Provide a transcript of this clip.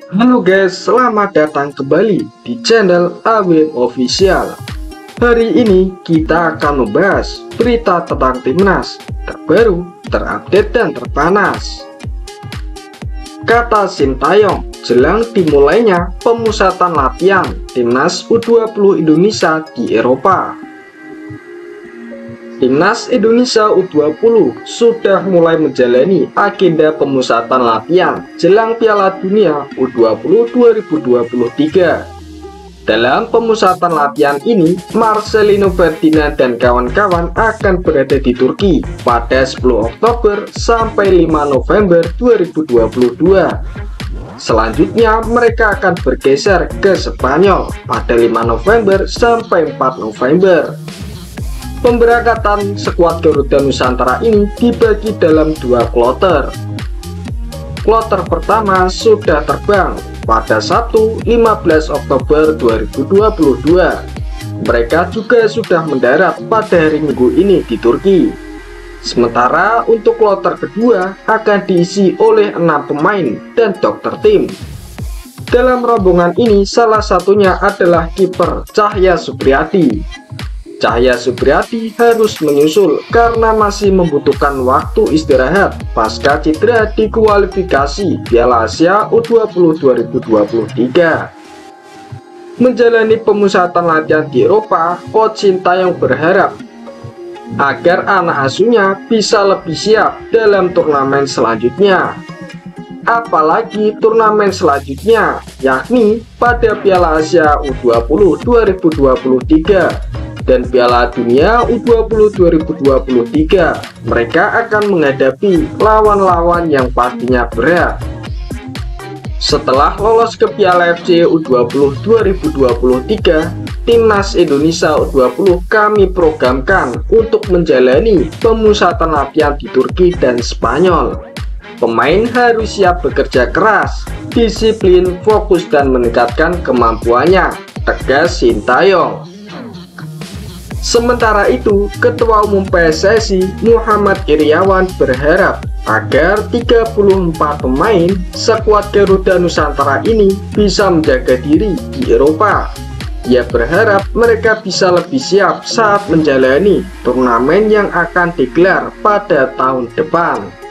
Halo guys, selamat datang kembali di channel AW Official. Hari ini kita akan membahas berita tentang timnas terbaru, terupdate dan terpanas. Kata Sintayong jelang dimulainya pemusatan latihan timnas U20 Indonesia di Eropa. Timnas Indonesia U20 sudah mulai menjalani agenda pemusatan latihan jelang Piala Dunia U20 2023. Dalam pemusatan latihan ini, Marcelino Ferdinand dan kawan-kawan akan berada di Turki pada 10 Oktober sampai 5 November 2022. Selanjutnya mereka akan bergeser ke Spanyol pada 5 November sampai 4 November. Pemberangkatan skuad Garuda Nusantara ini dibagi dalam dua kloter. Kloter pertama sudah terbang pada Sabtu 15 Oktober 2022. Mereka juga sudah mendarat pada hari Minggu ini di Turki. Sementara untuk kloter kedua akan diisi oleh 6 pemain dan dokter tim. Dalam rombongan ini salah satunya adalah kiper Cahya Supriyadi. Cahya Supriyadi harus menyusul karena masih membutuhkan waktu istirahat pasca cedera di kualifikasi Piala Asia U20 2023. Menjalani pemusatan latihan di Eropa, Coach Sintayong berharap agar anak asuhnya bisa lebih siap dalam turnamen selanjutnya. Apalagi turnamen selanjutnya, yakni pada Piala Asia U20 2023 dan Piala Dunia U20 2023. Mereka akan menghadapi lawan-lawan yang pastinya berat. Setelah lolos ke Piala FC U20 2023, Timnas Indonesia U20 kami programkan untuk menjalani pemusatan latihan di Turki dan Spanyol. Pemain harus siap bekerja keras, disiplin, fokus dan meningkatkan kemampuannya, tegas Sintayong. Sementara itu, Ketua Umum PSSI Muhammad Iryawan berharap agar 34 pemain skuad Garuda Nusantara ini bisa menjaga diri di Eropa. Ia berharap mereka bisa lebih siap saat menjalani turnamen yang akan digelar pada tahun depan.